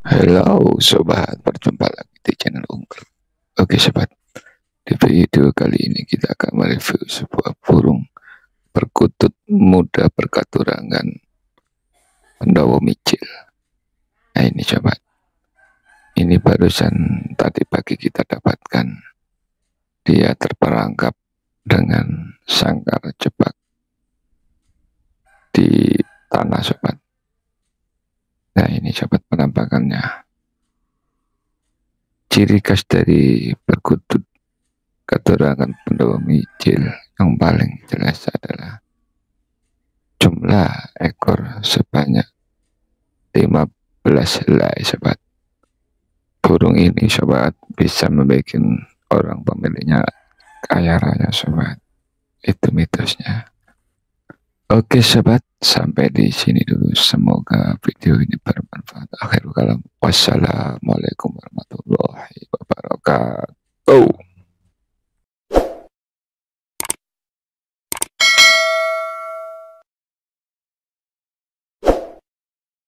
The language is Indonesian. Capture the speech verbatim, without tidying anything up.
Halo sobat, berjumpa lagi di channel Unggul. Oke sobat, di video kali ini kita akan mereview sebuah burung perkutut muda berkaturangan Pandawa Micil. Nah ini sobat, ini barusan tadi pagi kita dapatkan. Dia terperangkap dengan sangkar jebak di tanah sobat. Nah ini sobat penampakannya. Ciri khas dari perkutut keturunan Pandawa Micil yang paling jelas adalah jumlah ekor sebanyak lima belas helai sobat. Burung ini sobat bisa membuat orang pemiliknya kaya raya sobat. Itu mitosnya. Oke sobat, sampai di sini dulu. Semoga video ini bermanfaat. Akhirul kalam. Wassalamualaikum warahmatullahi wabarakatuh.